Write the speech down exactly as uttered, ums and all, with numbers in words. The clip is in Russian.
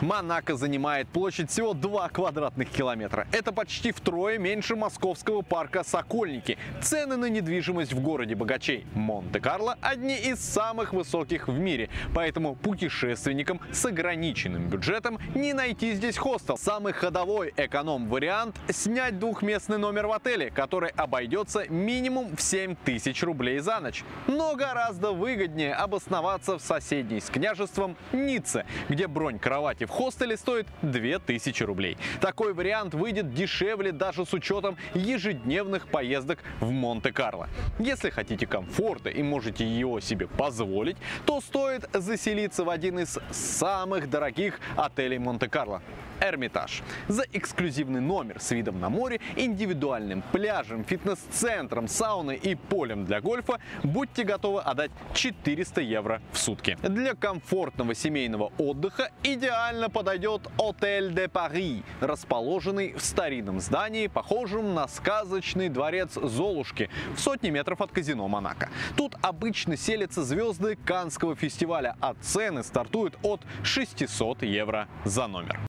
Монако занимает площадь всего два квадратных километра. Это почти втрое меньше московского парка Сокольники. Цены на недвижимость в городе богачей Монте-Карло одни из самых высоких в мире. Поэтому путешественникам с ограниченным бюджетом не найти здесь хостел. Самый ходовой эконом-вариант – снять двухместный номер в отеле, который обойдется минимум в семь тысяч рублей за ночь. Но гораздо выгоднее обосноваться в соседней с княжеством Ницце, где бронь кровати в хостеле стоит две тысячи рублей. Такой вариант выйдет дешевле даже с учетом ежедневных поездок в Монте-Карло. Если хотите комфорта и можете его себе позволить, то стоит заселиться в один из самых дорогих отелей Монте-Карло – Эрмитаж. За эксклюзивный номер с видом на море, индивидуальным пляжем, фитнес-центром, сауной и полем для гольфа будьте готовы отдать четыреста евро в сутки. Для комфортного семейного отдыха идеально подойдет Отель де Пари, расположенный в старинном здании, похожем на сказочный дворец Золушки в сотне метров от казино Монако. Тут обычно селятся звезды Каннского фестиваля, а цены стартуют от шестисот евро за номер.